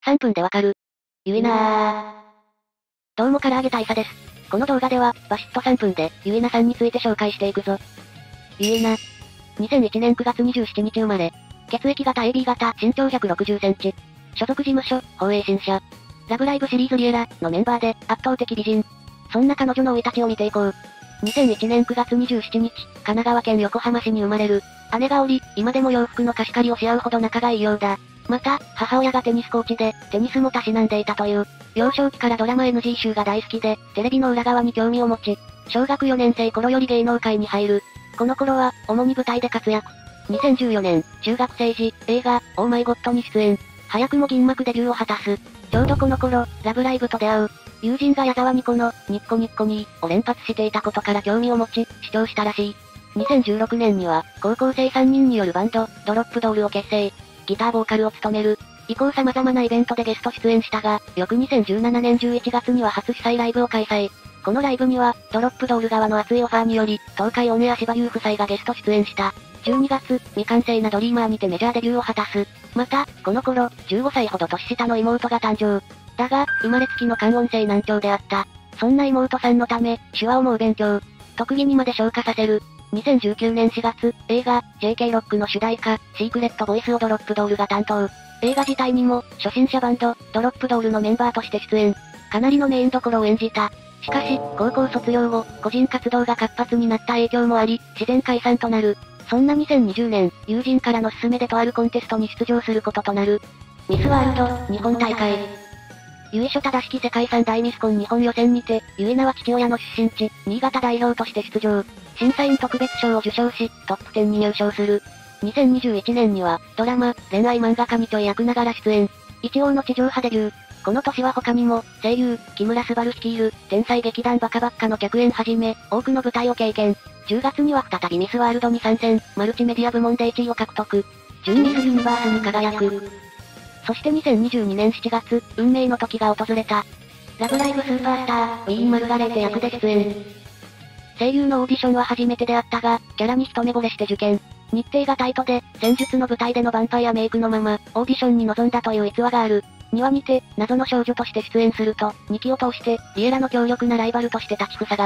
3分でわかる。ゆいなー。どうも唐揚げ大佐です。この動画では、バシッと3分で、ゆいなさんについて紹介していくぞ。ゆいな。2001年9月27日生まれ。血液型 AB 型、身長160センチ。所属事務所、放映新社。ラブライブシリーズリエラのメンバーで、圧倒的美人。そんな彼女の生い立ちを見ていこう。2001年9月27日、神奈川県横浜市に生まれる。姉がおり、今でも洋服の貸し借りをし合うほど仲がいいようだ。また、母親がテニスコーチで、テニスもたしなんでいたという。幼少期からドラマ NG 集が大好きで、テレビの裏側に興味を持ち、小学4年生頃より芸能界に入る。この頃は、主に舞台で活躍。2014年、中学生時、映画、オーマイゴッドに出演。早くも銀幕デビューを果たす。ちょうどこの頃、ラブライブと出会う。友人が矢沢ニコの、ニッコニッコにを連発していたことから興味を持ち、視聴したらしい。2016年には、高校生3人によるバンド、ドロップドールを結成。ギターボーカルを務める。以降様々なイベントでゲスト出演したが、翌2017年11月には初主催ライブを開催。このライブには、ドロップドール側の熱いオファーにより、東海オンエア芝優夫妻がゲスト出演した。12月、未完成なドリーマーにてメジャーデビューを果たす。また、この頃、15歳ほど年下の妹が誕生。だが、生まれつきの感音性難聴であった。そんな妹さんのため、手話を猛勉強。特技にまで昇華させる。2019年4月、映画、JK ロックの主題歌、シークレットボイスをドロップドールが担当。映画自体にも、初心者バンド、ドロップドールのメンバーとして出演。かなりのメインどころを演じた。しかし、高校卒業後、個人活動が活発になった影響もあり、自然解散となる。そんな2020年、友人からの勧めでとあるコンテストに出場することとなる。ミスワールド、日本大会。由緒正しき世界三大ミスコン日本予選にて、ゆいなは父親の出身地、新潟代表として出場。審査員特別賞を受賞し、トップ10に入賞する。2021年には、ドラマ、恋愛漫画家にちょい役ながら出演。一応の地上波デビュー。この年は他にも、声優、木村昴率いる、天才劇団バカバッカの客演はじめ、多くの舞台を経験。10月には再びミスワールドに参戦、マルチメディア部門で1位を獲得。準ミスユニバースに輝く。そして2022年7月、運命の時が訪れた。ラブライブスーパースター、ウィーン・マルガレーテ役で出演。声優のオーディションは初めてであったが、キャラに一目惚れして受験。日程がタイトで、戦術の舞台でのヴァンパイアメイクのまま、オーディションに臨んだという逸話がある。2話にて、謎の少女として出演すると、2期を通して、リエラの強力なライバルとして立ちふさがった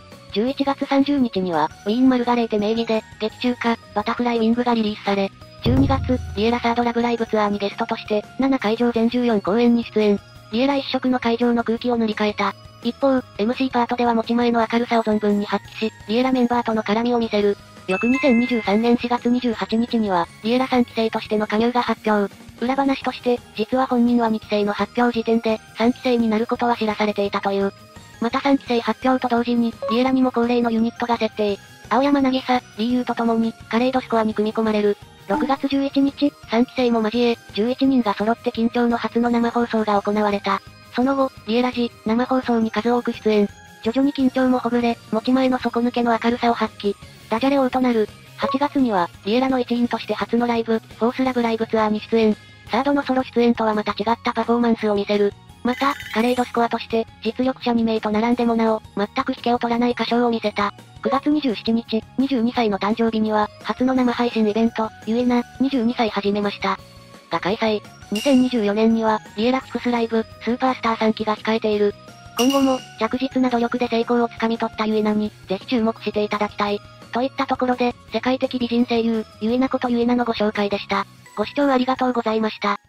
。11月30日には、ウィーン・マルガレーテ名義で、劇中歌、バタフライウィングがリリースされ、12月、リエラサードラブライブツアーにゲストとして、7会場全14公演に出演。リエラ一色の会場の空気を塗り替えた。一方、MC パートでは持ち前の明るさを存分に発揮し、リエラメンバーとの絡みを見せる。翌2023年4月28日には、リエラ3期生としての加入が発表。裏話として、実は本人は2期生の発表時点で、3期生になることは知らされていたという。また3期生発表と同時に、リエラにも恒例のユニットが設定。青山渚、リーユーと共に、カレードスコアに組み込まれる。6月11日、3期生も交え、11人が揃って緊張の初の生放送が行われた。その後、リエラジ、生放送に数多く出演。徐々に緊張もほぐれ、持ち前の底抜けの明るさを発揮。ダジャレ王となる。8月には、リエラの一員として初のライブ、フォースラブライブツアーに出演。サードのソロ出演とはまた違ったパフォーマンスを見せる。また、カレードスコアとして、実力者2名と並んでもなお、全く引けを取らない歌唱を見せた。9月27日、22歳の誕生日には、初の生配信イベント、ゆえな、22歳始めました。が開催。2024年には、リエラフィクスライブ、スーパースター3期が控えている。今後も、着実な努力で成功をつかみ取ったゆえなに、ぜひ注目していただきたい。といったところで、世界的美人声優、ゆえなことゆえなのご紹介でした。ご視聴ありがとうございました。